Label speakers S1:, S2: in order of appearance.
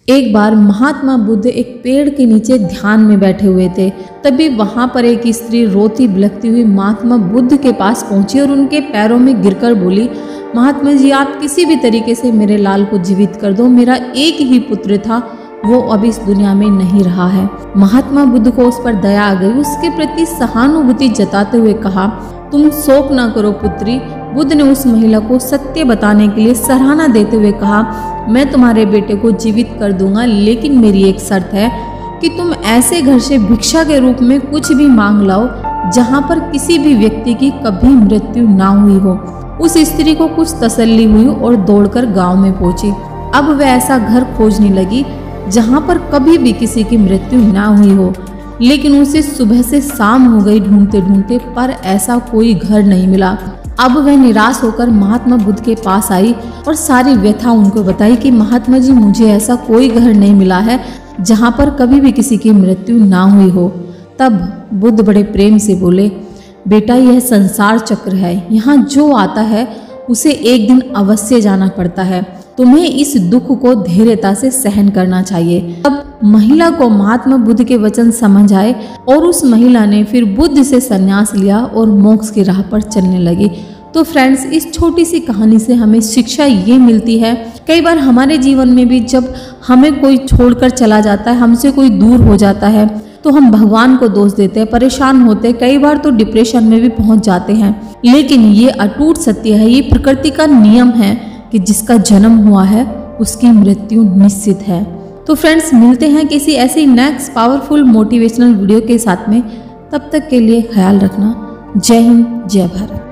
S1: एक बार महात्मा बुद्ध एक पेड़ के नीचे ध्यान में बैठे हुए थे। तभी वहां पर एक स्त्री रोती बिलखती हुई महात्मा बुद्ध के पास पहुंची और उनके पैरों में गिरकर बोली, महात्मा जी, आप किसी भी तरीके से मेरे लाल को जीवित कर दो। मेरा एक ही पुत्र था, वो अब इस दुनिया में नहीं रहा है। महात्मा बुद्ध को उस पर दया आ गई। उसके प्रति सहानुभूति जताते हुए कहा, तुम शोक ना करो पुत्री। बुद्ध ने उस महिला को सत्य बताने के लिए सराहना देते हुए कहा, मैं तुम्हारे बेटे को जीवित कर दूंगा, लेकिन मेरी एक शर्त है कि तुम ऐसे घर से भिक्षा के रूप में कुछ भी मांग लाओ जहां पर किसी भी व्यक्ति की कभी मृत्यु ना हुई हो। उस स्त्री को कुछ तसल्ली हुई और दौड़कर गांव में पहुंची। अब वह ऐसा घर खोजने लगी जहां पर कभी भी किसी की मृत्यु ना हुई हो, लेकिन उसे सुबह से शाम हो गई ढूंढते ढूंढते, पर ऐसा कोई घर नहीं मिला। अब वह निराश होकर महात्मा बुद्ध के पास आई और सारी व्यथा उनको बताई कि महात्मा जी, मुझे ऐसा कोई घर नहीं मिला है जहां पर कभी भी किसी की मृत्यु ना हुई हो। तब बुद्ध बड़े प्रेम से बोले, बेटा, यह संसार चक्र है, यहाँ जो आता है उसे एक दिन अवश्य जाना पड़ता है। तुम्हें इस दुख को धैर्यता से सहन करना चाहिए। तब महिला को महात्मा बुद्ध के वचन समझ आए और उस महिला ने फिर बुद्ध से संन्यास लिया और मोक्ष की राह पर चलने लगी। तो फ्रेंड्स, इस छोटी सी कहानी से हमें शिक्षा ये मिलती है, कई बार हमारे जीवन में भी जब हमें कोई छोड़कर चला जाता है, हमसे कोई दूर हो जाता है, तो हम भगवान को दोष देते हैं, परेशान होते हैं, कई बार तो डिप्रेशन में भी पहुंच जाते हैं। लेकिन ये अटूट सत्य है, ये प्रकृति का नियम है कि जिसका जन्म हुआ है उसकी मृत्यु निश्चित है। तो फ्रेंड्स, मिलते हैं किसी ऐसी नेक्स्ट पावरफुल मोटिवेशनल वीडियो के साथ में। तब तक के लिए ख्याल रखना। जय हिंद, जय भारत।